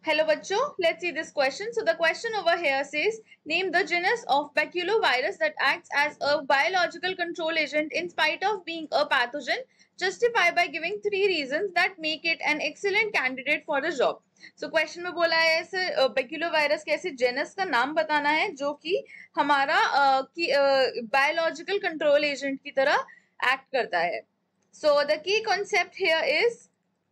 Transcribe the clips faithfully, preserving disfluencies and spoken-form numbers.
Hello bachcho, let's see this question. So the question over here says, name the genus of baculovirus that acts as a biological control agent in spite of being a pathogen. Justify by giving three reasons that make it an excellent candidate for the job. So question में बोला है ऐसे baculovirus के ऐसे genus का नाम बताना है जो कि हमारा की biological control agent की तरह act करता है. So the key concept here is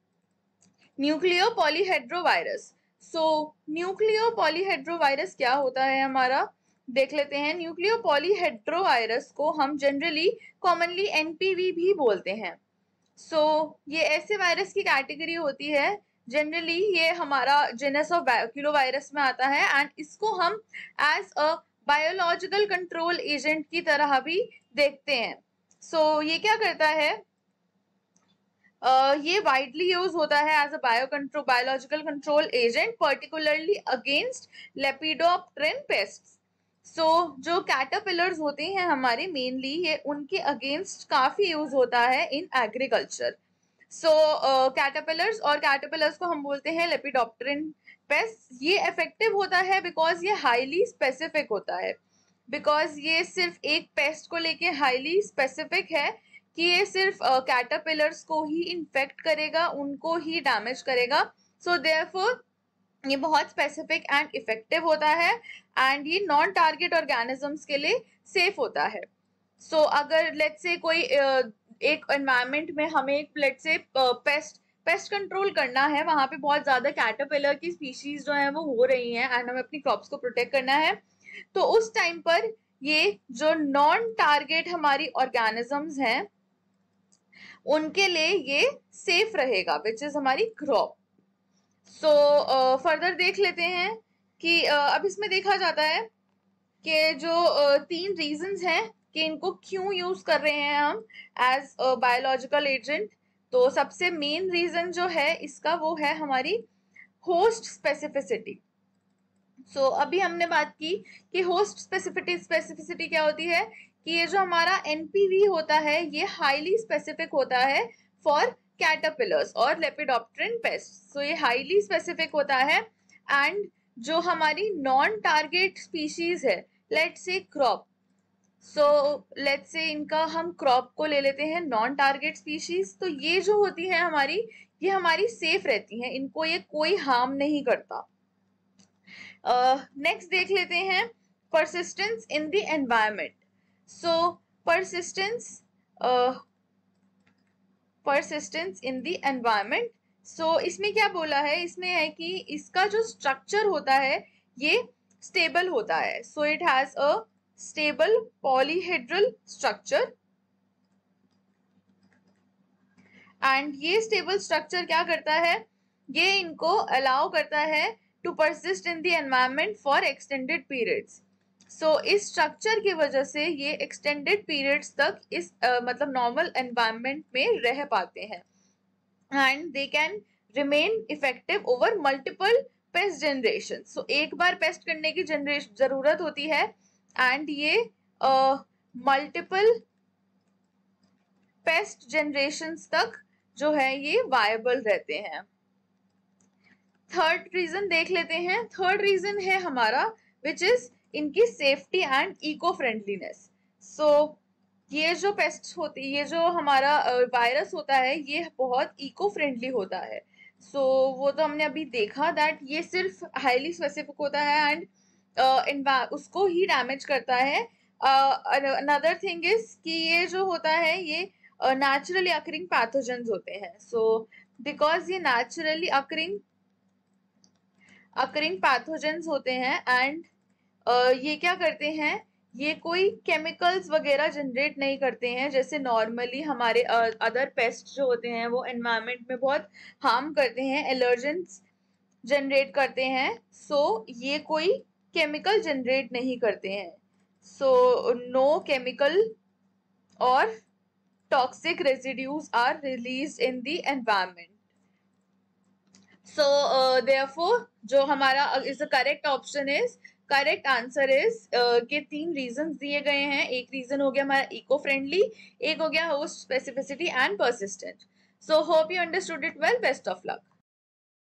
nucleopolyhedrovirus. So nucleopolyhedrovirus क्या होता है हमारा देख लेते हैं. न्यूक्लियोपॉलीहेड्रोवायरस को हम जनरली कॉमनली एनपीवी भी बोलते हैं. सो so, ये ऐसे वायरस की कैटेगरी होती है, जनरली ये हमारा जेनस ऑफ बैक्यूलोवायरस में आता है एंड इसको हम as a biological control agent की तरह भी देखते हैं. सो so, ये क्या करता है, Uh, ये वाइडली यूज होता है as a bio control biological control agent particularly against lepidopteran pests. So जो कैटरपिलर्स होते हैं हमारे मेनली ये उनके अगेंस्ट काफी यूज होता है इन एग्रीकल्चर. सो कैटरपिलर्स और कैटरपिलर्स को हम बोलते हैं लेपिडोप्टेरन पेस्ट. ये इफेक्टिव होता है बिकॉज ये हाईली स्पेसिफिक होता है, बिकॉज ये सिर्फ एक पेस्ट को लेके हाईली स्पेसिफिक है कि ये सिर्फ कैटरपिलर्स uh, को ही इन्फेक्ट करेगा, उनको ही डैमेज करेगा. सो देयरफॉर ये बहुत स्पेसिफिक एंड इफेक्टिव होता है एंड ये नॉन टारगेट ऑर्गेनिजम्स के लिए सेफ होता है. सो so, अगर लेट्स से कोई uh, एक एनवायरनमेंट में हमें एक let's say paste pest control करना है, वहां पे बहुत ज्यादा कैटरपिलर की स्पीशीज जो है वो हो रही हैं एंड हमें अपनी क्रॉप्स को प्रोटेक्ट करना है, तो उस टाइम पर ये जो नॉन टारगेट हमारी ऑर्गेनिजम्स हैं उनके लिए ये सेफ रहेगा, विच इज हमारी क्रॉप. सो फर्दर देख लेते हैं कि uh, अब इसमें देखा जाता है कि जो uh, तीन रीजंस हैं कि इनको क्यों यूज कर रहे हैं हम एज अ बायोलॉजिकल एजेंट. तो सबसे मेन रीजन जो है इसका वो है हमारी होस्ट स्पेसिफिसिटी. सो so, अभी हमने बात की कि होस्ट स्पेसिफिसिटी स्पेसिफिसिटी क्या होती है कि ये जो हमारा एनपीवी होता है ये हाईली स्पेसिफिक होता है फॉर कैटरपिलर्स और लेपिडोप्टेरन पेस्ट. सो ये हाईली स्पेसिफिक होता है एंड जो हमारी नॉन टारगेट स्पीशीज है, let's say crop, so let's say इनका हम क्रॉप को ले लेते हैं नॉन टारगेट स्पीशीज, तो ये जो होती है हमारी ये हमारी सेफ रहती हैं, इनको ये कोई हार्म नहीं करता. नेक्स्ट uh, देख लेते हैं persistence in the environment. So persistence persistence in the environment. So इसमें क्या बोला है, इसमें है कि इसका जो स्ट्रक्चर होता है ये स्टेबल होता है. So it has a stable polyhedral structure and ये स्टेबल स्ट्रक्चर क्या करता है, ये इनको अलाउ करता है to persist in the environment for extended periods. So इस स्ट्रक्चर की वजह से ये extended periods तक इस uh, मतलब normal environment में रह पाते हैं and they can remain effective over multiple pest generations. So एक बार पेस्ट करने की जनरेशन जरूरत होती है and ये uh, multiple pest generations तक जो है ये viable रहते हैं. थर्ड रीजन देख लेते हैं. थर्ड रीजन है हमारा विच इज इनकी safety and eco friendliness. So ये जो पेस्ट होती है, ये जो हमारा वायरस uh, होता है ये बहुत इको फ्रेंडली होता है. सो so, वो तो हमने अभी देखा दैट ये सिर्फ हाईली स्पेसिफिक होता है एंड uh, उसको ही डैमेज करता है. अनदर थिंग इज कि ये जो होता है ये नेचुरली अकरिंग पैथोजेंस होते हैं. सो बिकॉज ये नेचुरली अकरिंग अकरिंग पैथोजेंस होते हैं एंड uh, ये क्या करते हैं, ये कोई केमिकल्स वगैरह जनरेट नहीं करते हैं जैसे नॉर्मली हमारे अदर uh, पेस्ट जो होते हैं वो एनवायरनमेंट में बहुत हार्म करते हैं, एलर्जेंस जनरेट करते हैं. सो so, ये कोई केमिकल जनरेट नहीं करते हैं. सो नो केमिकल और toxic residues are released in the environment. So therefore जो हमारा is the correct option is correct answer is के तीन रीजंस दिए गए हैं. एक रीजन हो गया हमारा इको फ्रेंडली, एक हो गया host specificity and persistent. So hope you understood it well. Best of luck.